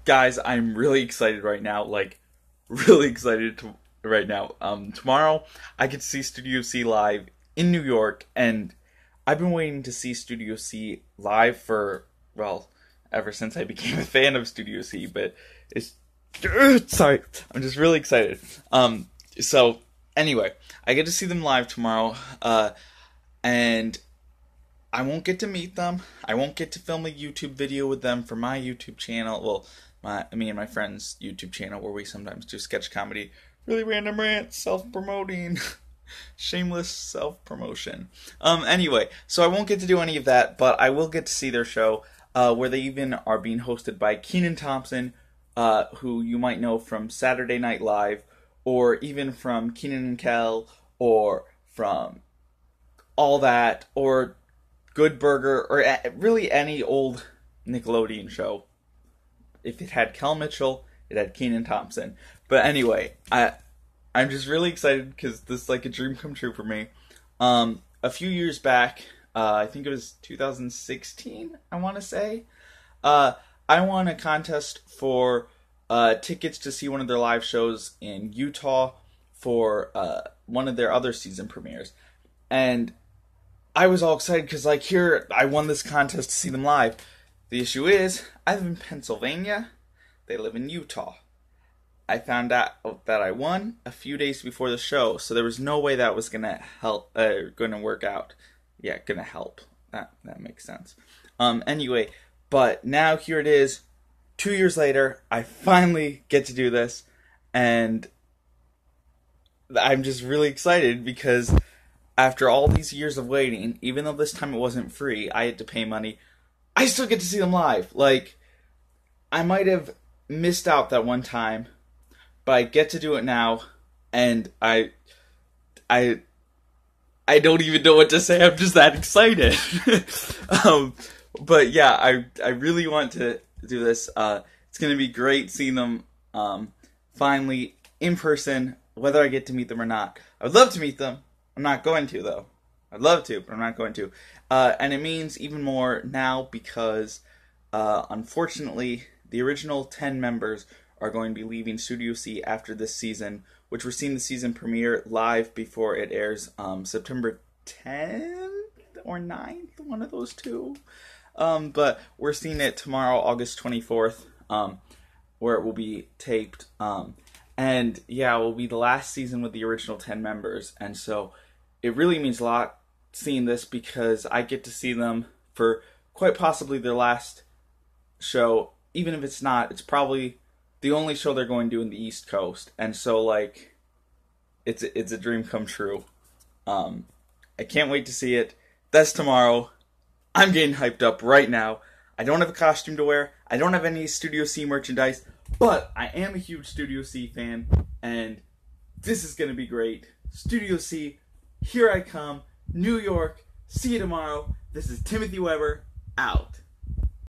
Guys, I'm really excited right now. Like, really excited right now. Tomorrow I get to see Studio C live in New York, and I've been waiting to see Studio C live for, well, ever since I became a fan of Studio C. But it's sorry, I'm just really excited. So anyway, I get to see them live tomorrow. And I won't get to meet them. I won't get to film a YouTube video with them for my YouTube channel. Well, me and my friend's YouTube channel, where we sometimes do sketch comedy. Really random rants, self-promoting. Shameless self-promotion. Anyway, so I won't get to do any of that, but I will get to see their show, where they even are being hosted by Kenan Thompson, who you might know from Saturday Night Live, or even from Kenan and Kel, or from All That, or Good Burger, or really any old Nickelodeon show. If it had Kel Mitchell, it had Kenan Thompson. But anyway, I'm just really excited because this is like a dream come true for me. A few years back, I think it was 2016, I want to say, I won a contest for tickets to see one of their live shows in Utah for one of their other season premieres. And I was all excited because, like, here, I won this contest to see them live. The issue is, I live in Pennsylvania. They live in Utah. I found out that I won a few days before the show, so there was no way that was gonna work out. Yeah, gonna help. That makes sense. Anyway, but now here it is. 2 years later, I finally get to do this, and I'm just really excited because after all these years of waiting, even though this time it wasn't free, I had to pay money, I still get to see them live. Like, I might have missed out that one time, but I get to do it now, and I don't even know what to say. I'm just that excited. But yeah, I really want to do this. It's going to be great seeing them finally in person, whether I get to meet them or not. I would love to meet them. I'm not going to, though. I'd love to, but I'm not going to. And it means even more now because, unfortunately, the original 10 members are going to be leaving Studio C after this season, which we're seeing the season premiere live before it airs September 10th or 9th, one of those two. But we're seeing it tomorrow, August 24th, where it will be taped. And yeah, it will be the last season with the original 10 members. And so it really means a lot seeing this because I get to see them for quite possibly their last show. Even if it's not, it's probably the only show they're going to do in the East Coast. And so, like, it's a dream come true. I can't wait to see it. That's tomorrow. I'm getting hyped up right now. I don't have a costume to wear. I don't have any Studio C merchandise. But I am a huge Studio C fan, and this is going to be great. Studio C, here I come. New York, see you tomorrow. This is Timothy Weber, out.